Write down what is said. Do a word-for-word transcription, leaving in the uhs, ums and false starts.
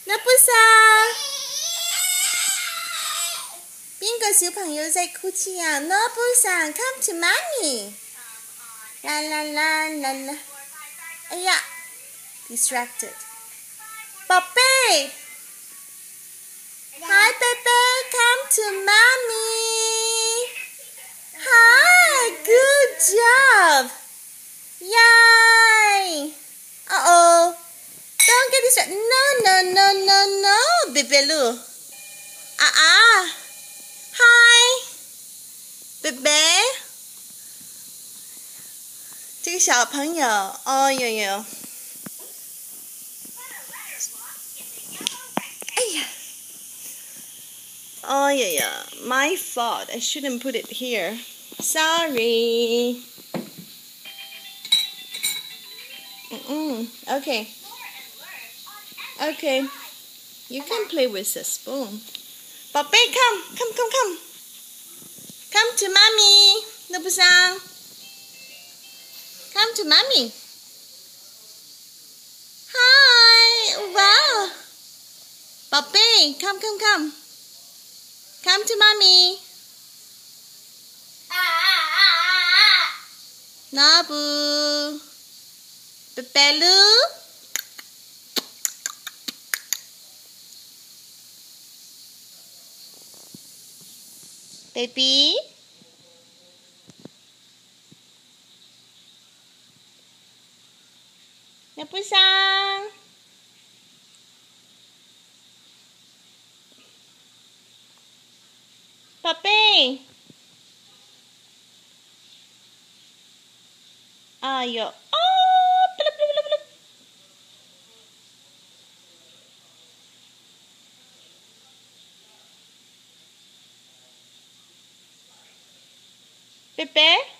那不是啊？边個小朋友在哭泣啊 ？Norbu-san, come to mommy. 啦啦啦啦啦！哎呀 ，distracted。寶貝 ，Hi baby, come to mommy. Hi, good job. Yay! Uh oh. Don't get distracted. No, no, no, no, no, Bebelu. Ah ah. Hi, Bebe. 这个小朋友，哦呦呦，哎呀，哦呦呦 ，my fault. I shouldn't put it here. Sorry. Mm-mm. Okay. Okay. You can play with the spoon. Baby, come, come, come, come. Come to mommy. Norbu-san. Come to mommy. Hi. Wow. Baby, come, come, come. Come to mommy. Norbu. Bebelu. Baby. Norbu-san. Baby. Ayo. Oh, blup, blup, blup, blup. Bebe.